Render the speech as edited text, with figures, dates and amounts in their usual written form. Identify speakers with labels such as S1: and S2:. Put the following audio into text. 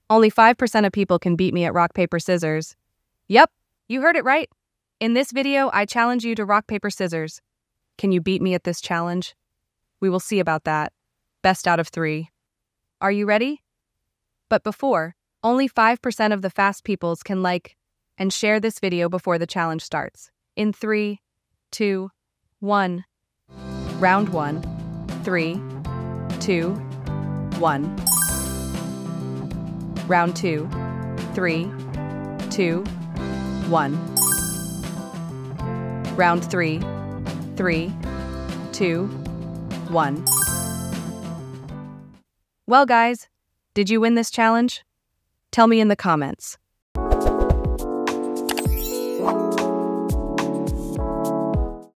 S1: Only 5% of people can beat me at rock, paper, scissors. Yep, you heard it right. In this video, I challenge you to rock, paper, scissors. Can you beat me at this challenge? We will see about that. Best out of 3. Are you ready? But before, only 5% of the fast peoples can like and share this video before the challenge starts. In 3, 2, 1. Round 1. 3, 2, 1. Round 2. 3, 2, 1. Round 3. 3, 2, 1. Well, guys, did you win this challenge? Tell me in the comments.